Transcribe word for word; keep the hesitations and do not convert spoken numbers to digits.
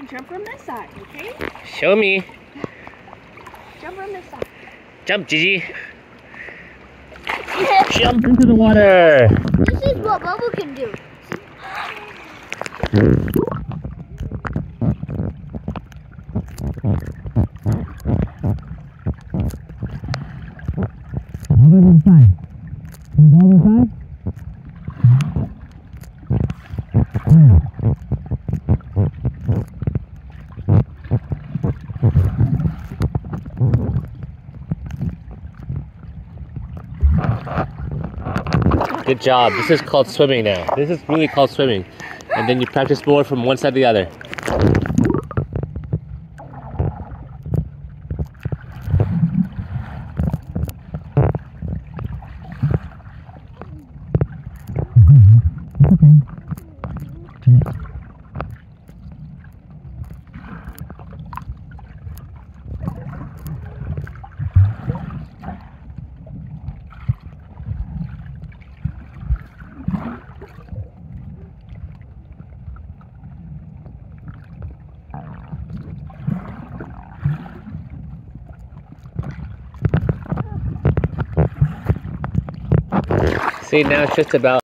Jump from this side, okay? Show me. Jump from this side. Jump, Gigi. Jump into the water. This is what Bobo can do. Over this side. Can you go over this side? Good job. This is called swimming now. This is really called swimming. And then you practice more from one side to the other. See, now it's just about